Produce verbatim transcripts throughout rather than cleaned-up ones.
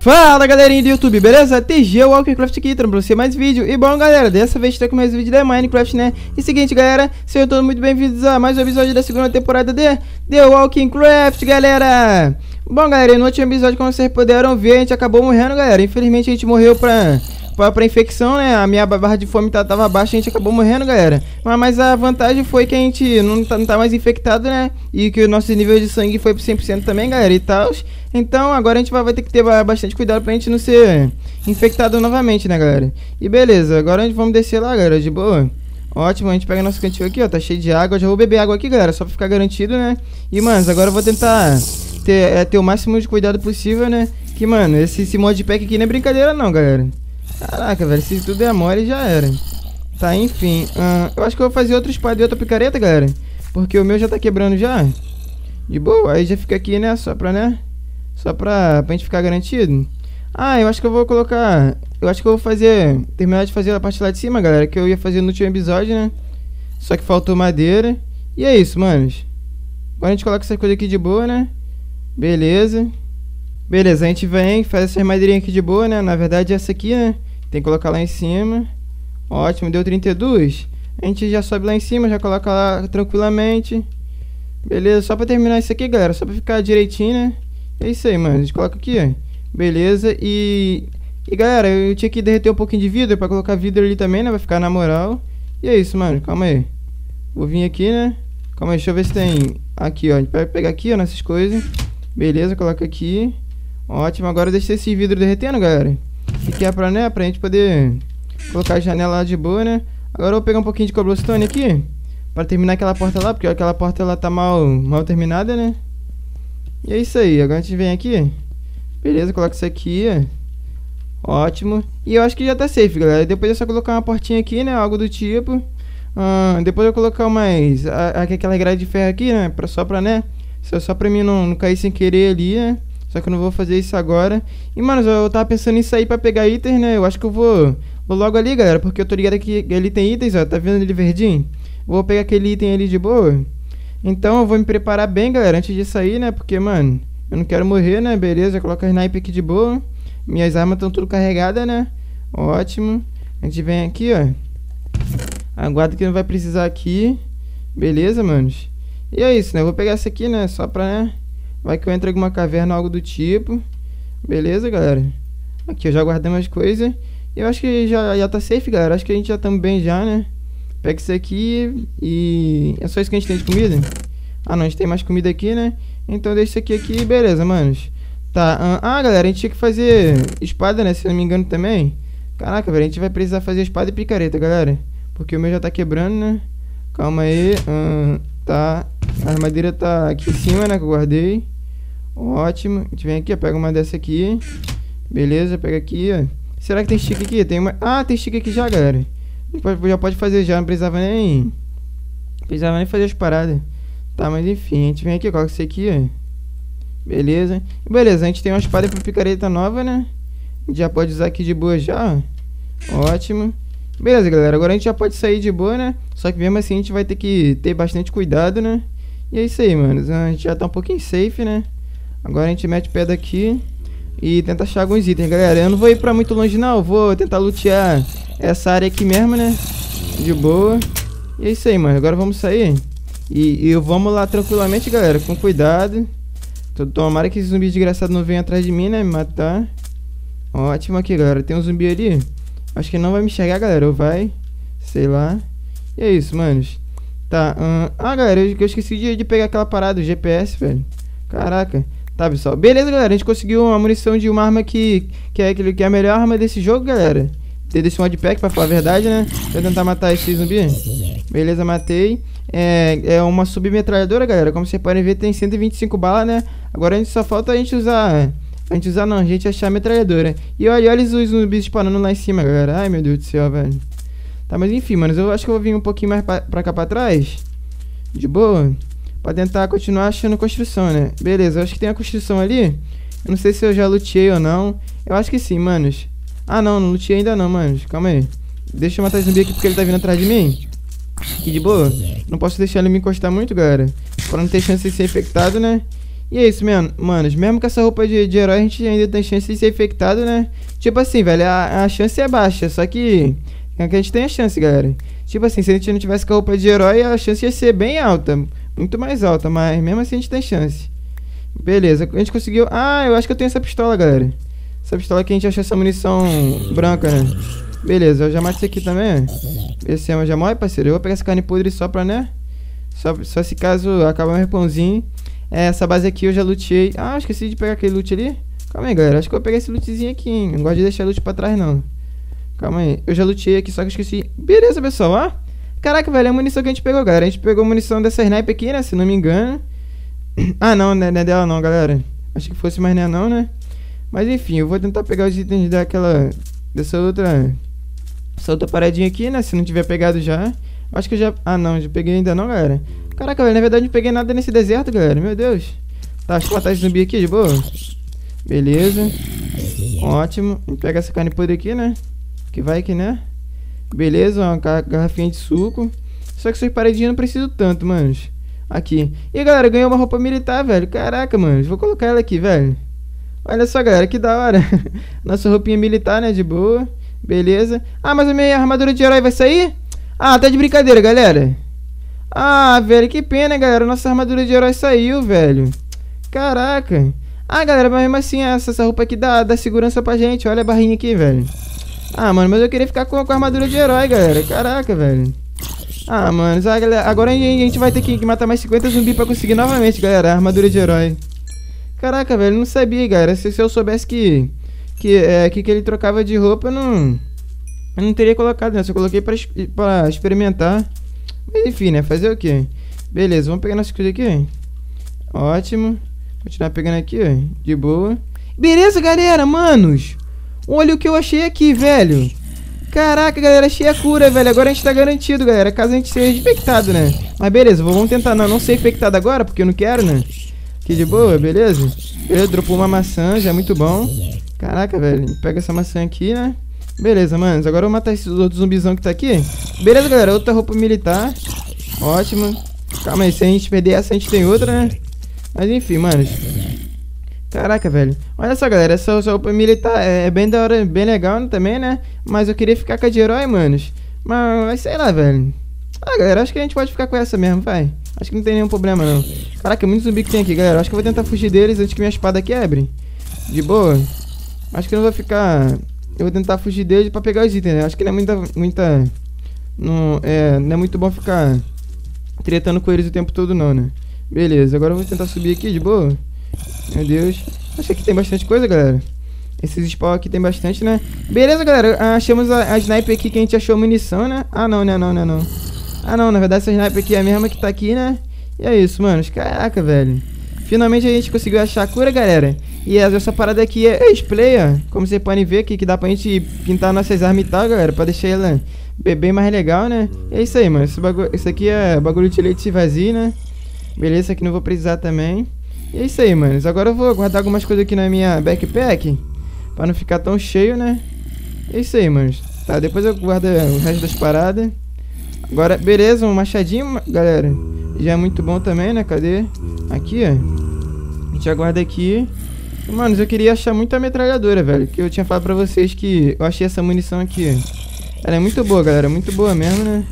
Fala galerinha do YouTube, beleza? T G Walkercraft aqui, trazendo pra você mais vídeo. E bom galera, dessa vez tô com mais vídeo da Minecraft, né? E seguinte galera, sejam todos muito bem-vindos a mais um episódio da segunda temporada de The Walkercraft, galera. Bom galera, no último episódio, como vocês puderam ver, a gente acabou morrendo, galera. Infelizmente a gente morreu pra... Pra, pra infecção, né? A minha barra de fome tá, tava baixa, a gente acabou morrendo, galera. Mas, mas a vantagem foi que a gente não tá, não tá mais infectado, né? E que o nosso nível de sangue foi pro cem por cento também, galera, e tal. Então agora a gente vai, vai ter que ter bastante cuidado pra gente não ser infectado novamente, né, galera? E beleza, agora a gente vamos descer lá, galera, de boa. Ótimo, a gente pega nosso cantinho aqui, ó, tá cheio de água. Eu já vou beber água aqui, galera, só pra ficar garantido, né? E, mano, agora eu vou tentar ter, é, ter o máximo de cuidado possível, né? Que, mano, esse, esse modpack aqui não é brincadeira não, galera. Caraca, velho, se tudo é mole já era. Tá, enfim, uh, eu acho que eu vou fazer outra espada e outra picareta, galera, porque o meu já tá quebrando já. De boa, aí já fica aqui, né, só pra, né, só pra, pra gente ficar garantido. Ah, eu acho que eu vou colocar, eu acho que eu vou fazer, terminar de fazer a parte lá de cima, galera, que eu ia fazer no último episódio, né. Só que faltou madeira. E é isso, manos. Agora a gente coloca essa coisa aqui de boa, né. Beleza. Beleza, a gente vem, faz essas madeirinhas aqui de boa, né? Na verdade essa aqui, né? Tem que colocar lá em cima. Ótimo, deu trinta e dois. A gente já sobe lá em cima, já coloca lá tranquilamente. Beleza, só pra terminar isso aqui, galera. Só pra ficar direitinho, né? É isso aí, mano. A gente coloca aqui, ó. Beleza, e... E galera, eu tinha que derreter um pouquinho de vidro pra colocar vidro ali também, né? Vai ficar na moral. E é isso, mano. Calma aí. Vou vir aqui, né? Calma aí, deixa eu ver se tem... Aqui, ó. A gente vai pegar aqui, ó, nessas coisas. Beleza, coloca aqui. Ótimo, agora deixa esse vidro derretendo, galera. Que é pra, né, pra gente poder colocar a janela lá de boa, né. Agora eu vou pegar um pouquinho de cobblestone aqui pra terminar aquela porta lá, porque aquela porta ela tá mal, mal terminada, né. E é isso aí, agora a gente vem aqui. Beleza, coloca isso aqui, ó. Ótimo. E eu acho que já tá safe, galera. Depois é só colocar uma portinha aqui, né, algo do tipo. uh, Depois eu vou colocar mais a, a, aquela grade de ferro aqui, né, pra, só pra, né, só, só pra mim não, não cair sem querer ali, né. Só que eu não vou fazer isso agora. E, mano, eu tava pensando em sair pra pegar itens, né? Eu acho que eu vou, vou logo ali, galera. Porque eu tô ligado que ali tem itens, ó. Tá vendo ali verdinho? Vou pegar aquele item ali de boa. Então eu vou me preparar bem, galera, antes de sair, né? Porque, mano, eu não quero morrer, né? Beleza, coloca a sniper aqui de boa. Minhas armas estão tudo carregadas, né? Ótimo. A gente vem aqui, ó. Aguarda que não vai precisar aqui. Beleza, manos. E é isso, né? Eu vou pegar essa aqui, né? Só pra, né? Vai que eu entre em alguma caverna ou algo do tipo. Beleza, galera. Aqui eu já guardei umas coisas. E eu acho que já, já tá safe, galera. Acho que a gente já tá bem já, né? Pega isso aqui e... É só isso que a gente tem de comida? Ah, não. A gente tem mais comida aqui, né? Então deixa isso aqui aqui e beleza, manos. Tá. Ah, galera. A gente tinha que fazer espada, né? Se eu não me engano também. Caraca, velho. A gente vai precisar fazer espada e picareta, galera. Porque o meu já tá quebrando, né? Calma aí. Ah, tá. A armadilha tá aqui em cima, né? Que eu guardei. Ótimo. A gente vem aqui, ó, pega uma dessa aqui. Beleza, pega aqui, ó. Será que tem stick aqui? Tem uma... Ah, tem stick aqui já, galera. Já pode fazer já, não precisava nem... Não precisava nem fazer as paradas. Tá, mas enfim, a gente vem aqui, coloca isso aqui, ó. Beleza. Beleza, a gente tem uma espada com picareta nova, né? A gente já pode usar aqui de boa já, ó. Ótimo. Beleza, galera, agora a gente já pode sair de boa, né? Só que mesmo assim a gente vai ter que ter bastante cuidado, né? E é isso aí, mano. A gente já tá um pouquinho safe, né? Agora a gente mete o pé daqui e tenta achar alguns itens, galera. Eu não vou ir pra muito longe não, eu vou tentar lutear essa área aqui mesmo, né? De boa. E é isso aí, mano. Agora vamos sair E, e vamos lá tranquilamente, galera, com cuidado. Tomara que esse zumbi desgraçado não venha atrás de mim, né? Me matar. Ótimo aqui, galera. Tem um zumbi ali. Acho que não vai me enxergar, galera. Ou vai, sei lá. E é isso, manos. Tá, hum... ah, galera, eu, eu esqueci de, de pegar aquela parada do G P S, velho. Caraca. Tá, pessoal. Beleza, galera. A gente conseguiu uma munição de uma arma que, que, é, que é a melhor arma desse jogo, galera. Desse modpack, pra falar a verdade, né? Vou tentar matar esse zumbi. Beleza, matei. É, é uma submetralhadora, galera. Como vocês podem ver, tem cento e vinte e cinco balas, né? Agora a gente só falta a gente usar... A gente usar não, a gente achar a metralhadora. E olha, olha os zumbis disparando lá em cima, galera. Ai, meu Deus do céu, velho. Tá, mas enfim, mano. Eu acho que eu vou vir um pouquinho mais pra, pra cá pra trás. De boa. Pra tentar continuar achando construção, né? Beleza, eu acho que tem a construção ali. Eu não sei se eu já luteei ou não. Eu acho que sim, manos. Ah, não, não luteei ainda não, manos. Calma aí. Deixa eu matar esse zumbi aqui porque ele tá vindo atrás de mim. Aqui de boa. Não posso deixar ele me encostar muito, galera. Pra não ter chance de ser infectado, né? E é isso, mano. Manos, mesmo com essa roupa de, de herói, a gente ainda tem chance de ser infectado, né? Tipo assim, velho, a, a chance é baixa, só que... É que a gente tem a chance, galera. Tipo assim, se a gente não tivesse com a roupa de herói, a chance ia ser bem alta. Muito mais alta, mas mesmo assim a gente tem chance. Beleza, a gente conseguiu... Ah, eu acho que eu tenho essa pistola, galera. Essa pistola que a gente achou essa munição branca, né? Beleza, eu já mato isso aqui também. Esse é já morre, parceiro. Eu vou pegar essa carne podre só pra, né? Só, só se caso acabar meu pãozinho. É, essa base aqui eu já lootei. Ah, esqueci de pegar aquele loot ali. Calma aí, galera. Acho que eu vou pegar esse lootzinho aqui, hein? Não gosto de deixar loot pra trás, não. Calma aí. Eu já lootei aqui, só que eu esqueci. Beleza, pessoal, ó. Caraca, velho, é a munição que a gente pegou, galera. A gente pegou munição dessa sniper aqui, né? Se não me engano. Ah, não, não é dela não, galera. Acho que fosse, mas não é não, né? Mas enfim, eu vou tentar pegar os itens daquela... Dessa outra... Essa outra paradinha aqui, né? Se não tiver pegado já. Acho que eu já... Ah, não, já peguei ainda não, galera. Caraca, velho, na verdade não peguei nada nesse deserto, galera. Meu Deus. Tá, deixa eu matar esse zumbi aqui, de boa. Beleza. Ótimo. Vamos pegar essa carne podre aqui, né? Que vai aqui, né? Beleza, uma garrafinha de suco. Só que essas paredinhas não preciso tanto, manos. Aqui. E galera, ganhou uma roupa militar, velho. Caraca, mano. Vou colocar ela aqui, velho. Olha só, galera, que da hora. Nossa roupinha militar, né? De boa. Beleza. Ah, mas a minha armadura de herói vai sair? Ah, tá de brincadeira, galera. Ah, velho, que pena, galera. Nossa armadura de herói saiu, velho. Caraca. Ah, galera, mas mesmo assim, essa, essa roupa aqui dá, dá segurança pra gente. Olha a barrinha aqui, velho. Ah, mano, mas eu queria ficar com, com a armadura de herói, galera. Caraca, velho. Ah, mano, ah, galera, agora a gente vai ter que matar mais cinquenta zumbis pra conseguir novamente, galera, a armadura de herói. Caraca, velho, não sabia, galera. Se, se eu soubesse que que, é, que que ele trocava de roupa, eu não... Eu não teria colocado, né? Só coloquei pra, pra experimentar. Mas enfim, né? Fazer o quê? Beleza, vamos pegar nossa coisa aqui. Ótimo. Continuar pegando aqui, ó. De boa. Beleza, galera, manos. Olha o que eu achei aqui, velho. Caraca, galera, achei a cura, velho. Agora a gente tá garantido, galera. Caso a gente seja infectado, né? Mas beleza, vamos tentar não, não ser infectado agora, porque eu não quero, né? Aqui de boa, beleza? Beleza, dropou uma maçã, já é muito bom. Caraca, velho. Pega essa maçã aqui, né? Beleza, manos. Agora eu vou matar esses outros zumbizão que tá aqui. Beleza, galera. Outra roupa militar. Ótimo. Calma aí, se a gente perder essa, a gente tem outra, né? Mas enfim, manos. Caraca, velho. Olha só, galera. Essa, essa roupa militar é, é bem da hora, bem legal também, né? Mas eu queria ficar com a de herói, manos. Mas, sei lá, velho. Ah, galera, acho que a gente pode ficar com essa mesmo, vai. Acho que não tem nenhum problema, não. Caraca, é muito zumbi que tem aqui, galera. Acho que eu vou tentar fugir deles antes que minha espada quebre. De boa. Acho que eu não vou ficar... Eu vou tentar fugir deles pra pegar os itens, né? Acho que não é muita... muita... Não é, não é muito bom ficar tretando com eles o tempo todo, não, né? Beleza, agora eu vou tentar subir aqui de boa. Meu Deus. Acho que tem bastante coisa, galera. Esses spawn aqui tem bastante, né? Beleza, galera. Achamos a, a sniper aqui que a gente achou munição, né? Ah, não, né? Não, né? Não. Ah, não. Na verdade, essa sniper aqui é a mesma que tá aqui, né? E é isso, mano. Caraca, velho. Finalmente a gente conseguiu achar a cura, galera. E essa parada aqui é display, ó. Como vocês podem ver aqui, que dá pra gente pintar nossas armas e tal, galera. Pra deixar ela bem mais legal, né? E é isso aí, mano. Esse bagulho, isso aqui é bagulho de leite vazio, né? Beleza, isso aqui não vou precisar também. E é isso aí, manos. Agora eu vou guardar algumas coisas aqui na minha backpack. Pra não ficar tão cheio, né? É isso aí, manos. Tá, depois eu guardo o resto das paradas. Agora, beleza, um machadinho, galera. Já é muito bom também, né? Cadê? Aqui, ó. A gente aguarda aqui. Manos, eu queria achar muita metralhadora, velho. Que eu tinha falado pra vocês que eu achei essa munição aqui. Ela é muito boa, galera. Muito boa mesmo, né?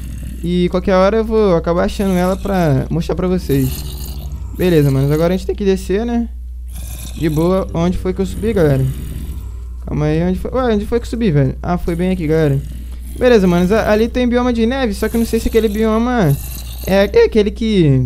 E qualquer hora eu vou acabar achando ela pra mostrar pra vocês. Beleza, manos. Agora a gente tem que descer, né? De boa. Onde foi que eu subi, galera? Calma aí. Onde foi? Ué, onde foi que eu subi, velho? Ah, foi bem aqui, galera. Beleza, manos. Ali tem bioma de neve. Só que eu não sei se aquele bioma é, é aquele que...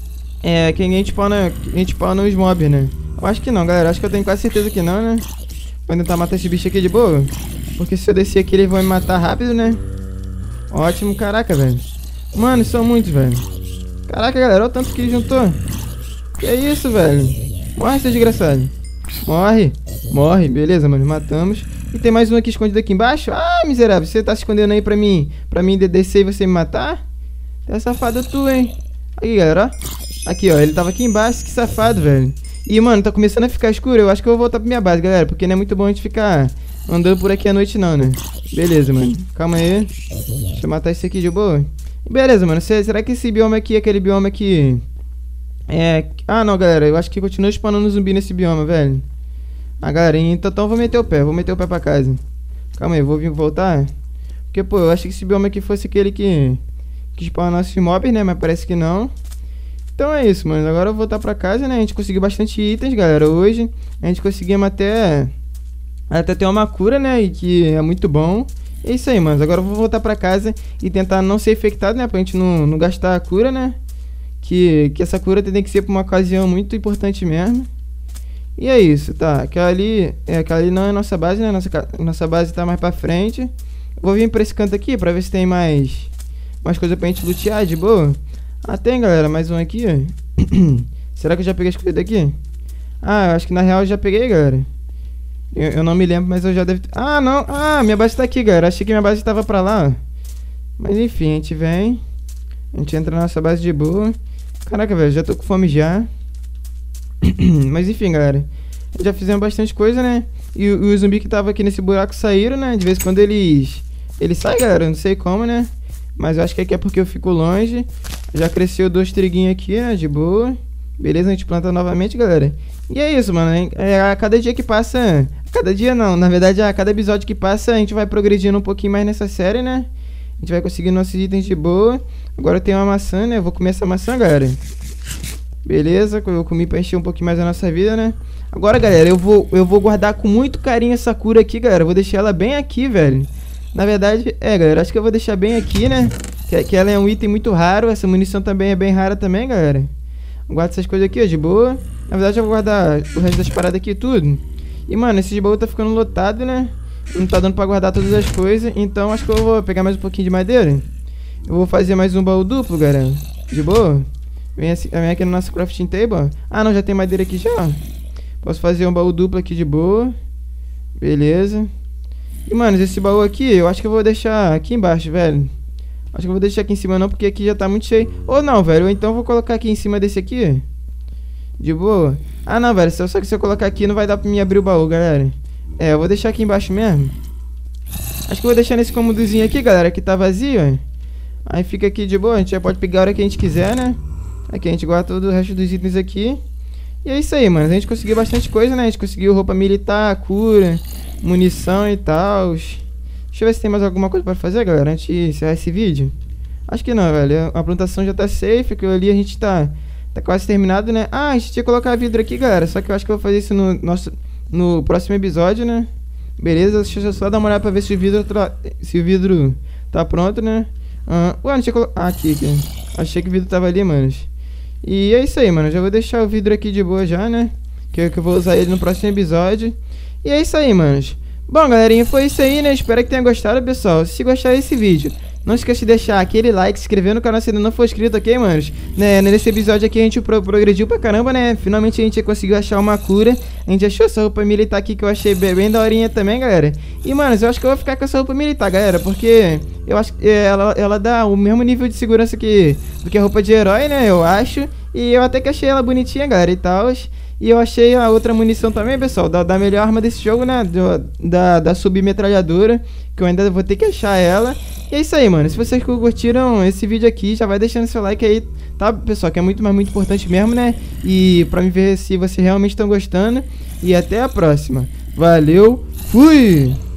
É, que a gente spawna, a gente spawna os mobs, né? Eu acho que não, galera. Acho que eu tenho quase certeza que não, né? Vou tentar matar esse bicho aqui de boa. Porque se eu descer aqui, eles vão me matar rápido, né? Ótimo. Caraca, velho. Mano, são muitos, velho. Caraca, galera. Olha o tanto que ele juntou. Que é isso, velho? Morre, seu desgraçado. Morre. Morre. Beleza, mano. Matamos. E tem mais um aqui escondido aqui embaixo. Ah, miserável. Você tá se escondendo aí pra mim, pra mim descer e você me matar? É safado tu, hein? Aqui, galera, ó. Aqui, ó. Ele tava aqui embaixo. Que safado, velho. E, mano, tá começando a ficar escuro. Eu acho que eu vou voltar pra minha base, galera. Porque não é muito bom a gente ficar andando por aqui à noite, não, né? Beleza, mano. Calma aí. Deixa eu matar esse aqui de boa. Beleza, mano. Será que esse bioma aqui é aquele bioma que... É... Ah, não, galera. Eu acho que continua spawnando zumbi nesse bioma, velho. Ah, galera, então, então vou meter o pé. Vou meter o pé pra casa. Calma aí, vou vir voltar. Porque, pô, eu achei que esse bioma aqui fosse aquele que... Que spawnasse mobs, né? Mas parece que não. Então é isso, mano. Agora eu vou voltar pra casa, né? A gente conseguiu bastante itens, galera. Hoje a gente conseguimos até... Até ter uma cura, né? E que é muito bom. É isso aí, mano. Agora eu vou voltar pra casa e tentar não ser infectado, né? Pra gente não, não gastar a cura, né? Que, que essa cura tem que ser pra uma ocasião muito importante mesmo. E é isso, tá? Aquela ali, é, aquela ali não é nossa base, né? Nossa, nossa base tá mais pra frente. Vou vir pra esse canto aqui pra ver se tem mais... Mais coisa pra gente lutear, de boa. Ah, tem, galera. Mais um aqui, ó. Será que eu já peguei as coisas daqui? Ah, eu acho que na real eu já peguei, galera. Eu, eu não me lembro, mas eu já devo... Ah, não. Ah, minha base tá aqui, galera. Achei que minha base tava pra lá, ó. Mas enfim, a gente vem. A gente entra na nossa base de boa. Caraca, velho, já tô com fome já. Mas enfim, galera. Já fizemos bastante coisa, né? E, e os zumbis que tava aqui nesse buraco saíram, né? De vez em quando eles... Eles saem, galera. Não sei como, né? Mas eu acho que aqui é porque eu fico longe. Já cresceu dois triguinhos aqui, né? De boa. Beleza, a gente planta novamente, galera. E é isso, mano. É, a cada dia que passa... A cada dia não. Na verdade, a cada episódio que passa, a gente vai progredindo um pouquinho mais nessa série, né? A gente vai conseguir nossos itens de boa. Agora eu tenho uma maçã, né? Eu vou comer essa maçã, galera. Beleza, eu comi pra encher um pouquinho mais a nossa vida, né? Agora, galera, eu vou, eu vou guardar com muito carinho essa cura aqui, galera. Eu vou deixar ela bem aqui, velho. Na verdade, é, galera, acho que eu vou deixar bem aqui, né? Que, que ela é um item muito raro. Essa munição também é bem rara também, galera. Guardo essas coisas aqui, ó, de boa. Na verdade, eu vou guardar o resto das paradas aqui tudo. E, mano, esse de baú tá ficando lotado, né? Não tá dando pra guardar todas as coisas. Então, acho que eu vou pegar mais um pouquinho de madeira. Eu vou fazer mais um baú duplo, galera. De boa. Vem, assim, vem aqui no nosso crafting table. Ah, não, já tem madeira aqui já. Posso fazer um baú duplo aqui de boa. Beleza. E, mano, esse baú aqui, eu acho que eu vou deixar aqui embaixo, velho. Acho que eu vou deixar aqui em cima não, porque aqui já tá muito cheio. Ou não, velho, ou então eu vou colocar aqui em cima desse aqui. De boa. Ah, não, velho, só, só que se eu colocar aqui não vai dar pra mim abrir o baú, galera. É, eu vou deixar aqui embaixo mesmo. Acho que eu vou deixar nesse cômodozinho aqui, galera, que tá vazio, ó. Aí fica aqui de boa, a gente já pode pegar a hora que a gente quiser, né? Aqui a gente guarda todo o resto dos itens aqui. E é isso aí, mano, a gente conseguiu bastante coisa, né? A gente conseguiu roupa militar, cura, munição e tal. Deixa eu ver se tem mais alguma coisa pra fazer, galera, antes de encerrar esse vídeo. Acho que não, velho. A plantação já tá safe, que ali a gente tá, tá quase terminado, né? Ah, a gente tinha que colocar vidro aqui, galera. Só que eu acho que eu vou fazer isso no, nosso, no próximo episódio, né? Beleza, deixa eu só dar uma olhada pra ver se o vidro, se o vidro tá pronto, né? Ah, ué, não tinha que colocar... Ah, aqui, aqui. Achei que o vidro tava ali, manos. E é isso aí, mano. Já vou deixar o vidro aqui de boa já, né? Que, que eu vou usar ele no próximo episódio. E é isso aí, manos. Bom, galerinha, foi isso aí, né? Espero que tenha gostado, pessoal. Se gostar desse vídeo, não esqueça de deixar aquele like, se inscrever no canal se ainda não for inscrito, ok, manos? Né, nesse episódio aqui a gente pro progrediu pra caramba, né? Finalmente a gente conseguiu achar uma cura. A gente achou essa roupa militar aqui que eu achei bem, bem daorinha também, galera. E, manos, eu acho que eu vou ficar com essa roupa militar, galera. Porque eu acho que ela, ela dá o mesmo nível de segurança que, do que a roupa de herói, né? Eu acho. E eu até que achei ela bonitinha, galera, e tal. E eu achei a outra munição também, pessoal, da, da melhor arma desse jogo, né? Do, da, da submetralhadora, que eu ainda vou ter que achar ela. E é isso aí, mano. Se vocês curtiram esse vídeo aqui, já vai deixando seu like aí, tá, pessoal? Que é muito, mas muito importante mesmo, né? E pra me ver se vocês realmente estão gostando. E até a próxima. Valeu, fui!